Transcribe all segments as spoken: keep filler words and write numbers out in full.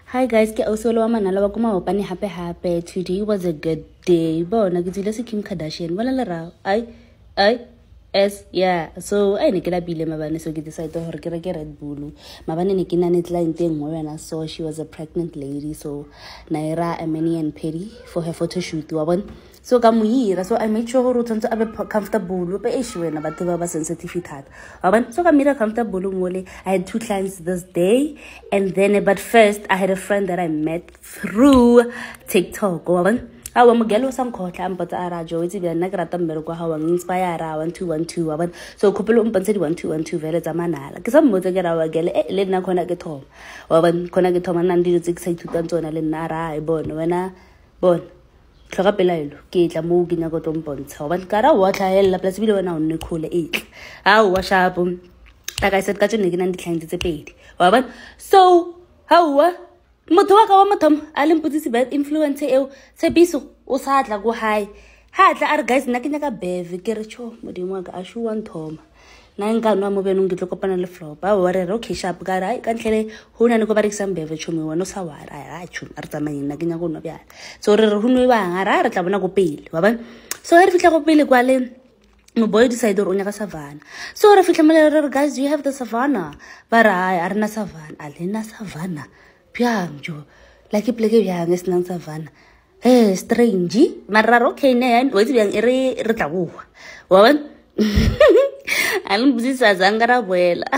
Hi guys, ke ausolo wa manala wa kuma opane hape hape. Today was a good day. Bona ke tsile se Kim Kardashian. Bona le ra. Ai ai S yeah. So ai ne ke la bile mabane so ke decide hore ke reke Red Bull. Mabane ne ke na ne client e nngwe wena so she was a pregnant lady so naira a mani and petty for her photo shoot wa bona. So ka muira so I made sure hore o tsantse a be comfortable but e shwena batho ba ba sensitive thata. Wa bona so ka mira comfortable ngole. I had two clients this day and then but first I had a friend that I met through TikTok. Wa bona awa mogelo sang khotla ampatsa ara jo itse bya nna ke rata mmere kwa ha wa inspire one two one two wa bona so khopelo mpantse di one two one two vele tsa manala ke sa mmotse ke ra wa gele e le nna khona ke thoma wa bona khona ke thoma nna ndi tse ke sa ithutang tsona le nna ra e bona wena bona tlhoka pelaelo ke tla mo ke nya go tompontsha wa bona ka ra wa tlhaela plus bile wena o nne khole etle ha wa sharp like I said ka tsone ke nang di clients tse pedi wa bona so ha wa motho wa ka wa mothom a le mputsisi bad influence eo tshepiso o sa tla go high ha tla are guys nna ke nyaka beve ke re cho modimo wa ka a shu one thoma na nka nwa mo benong ke tlo kopana le flop ba wa re okay sharp ka ra ka ntlhele ho na ne go ba rekisa beve cho me wona sa wa ra a chu a re tsamaya nna ke nyaka go nwa bjala so re re ho nwe ba nga ra re tla bona go pele wa ba so re fitla go pele kwa le mo boy decide o nyaka savana so re fitla mo le guys you have the savana ba ra a rena savana a lena savana Piam jo like pleke byang es nang savana eh strange mararo okay ne and wetsi byang ere re tla go wa bona alum busisa zangara boela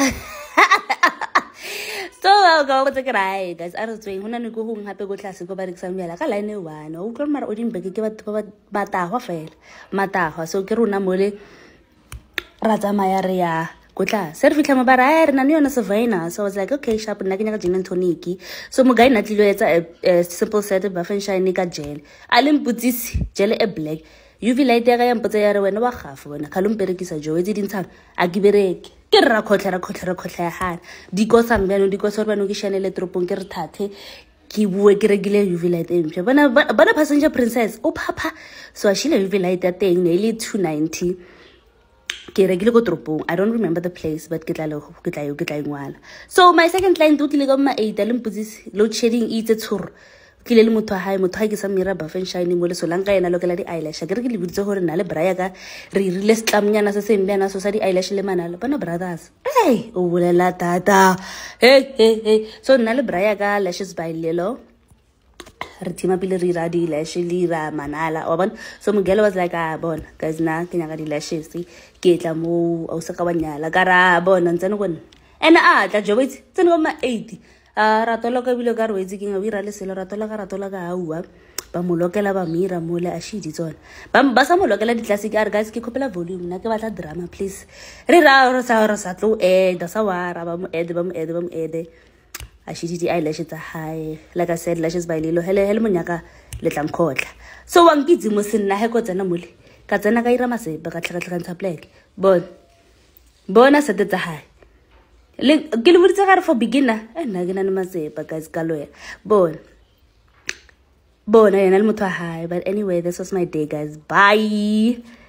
so ga go tse krai guys are tsweng hona ne go hung hape go tlase go ba rekisa mela ka line one o tlo mara o dimbeke ke batho ba ba tahwa fela matahwa so ke rona mole ra tsamaya re ya go tla se re fitla mo bara re na ne yona savana so I was like okay sharp nna ke nyaka gin and tonic so mo guy na tlilo etsa a simple set of buff and shine ka gel a le mputsisi gel e black U V light ya ga ya mpotsa ya re wena wa gafa wena ka lo mperekisa jo etsi dintshang a ke bereke ke ra khotla ra khotla ra khotla ya hana di go sang bano di go so bano ke shanele tropong ke re thathe ke bue ke regile U V light e mphe bona bona passenger princess o papa so a shile U V light ya teng ne ile two ninety ke regile go tropong I don't remember the place but ke tla le ke tla yo ke tla ingwala so my second client o tlile ka ma eight le mputsisi load shedding e itse tshoro ke le le motho ha motho ha ke sa mira buff and shine mo le so lanka yena lokela di eyelash ke re ke le biditse gore na le braya ka re rile slamnyana se se mbana so sa di eyelash le manala bona brothers hey o bolela tata hey hey hey so na le braya ka lashes by Lelo re tima pile re ra di lash le ra manala wa bona so mogelo was like ah bona guys na ke nyaka di lashes ke tla mo o se ka banyala ka ra bona ntsene go nna ena a tla jo wetse tsene go ma eight a ra tola ka bile ka re wetse ke nga ira le selo ra tola ka ra tola ka aua ba mo lokela ba mira mole a shidi tsona ba ba sa mo lokela di classic are guys ke khopela volume na ke batla drama please re ra ra sa ra sa tlo e da sa wa ra ba mo ede ba mo ede ba mo ede a shidi di eyelashes tsa high like I said lashes by Lelo hele hele monyaka le tla mkhotla so wa nkitsi mo senna he ko tsena mole ka tsena ka ira masebe ka tlhakatlhakantsha black bon bona se tsa high le ke le botse gare for beginner e nna ke na le masebe guys ka loya bon bona yena le motho high but anyway this was my day guys bye.